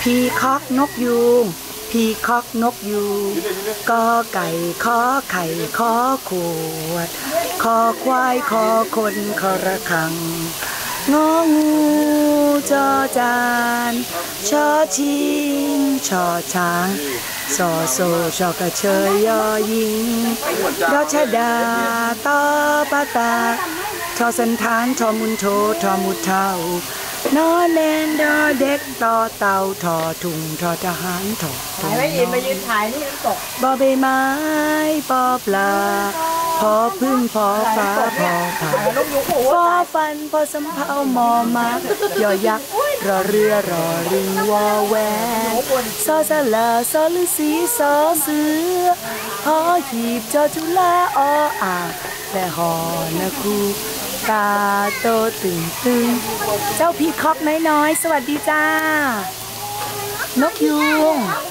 พีคอกนกยูงพีคอกนกยูงกอไก่ขอไข่ขอขวดคอควายคอคนคอระฆังงองูจอจานชอชิงชอช้างซอโซชอกระเชยยอยิงดอชดาตอปาตาทอสันทานทอมุนโททอมุเทานอแนนดอเด็กต่อเต่าทอถุงทอทหารทอถุงมายืนถ่ายนี่น้ำตกบอใบไม้ปอปลาพอพึ่งพอฟ้าพอผ่าพอฟันพอสำเภามอมายอยักษ์รอเรือรอริงวอแหวนซอสลาซอฤาษีซอเสือหอหีบจอจุฬาออ่างและหอนะคูตาโตตึงตึงเจ้าพีคอกน้อยๆสวัสดีจ้านกยูง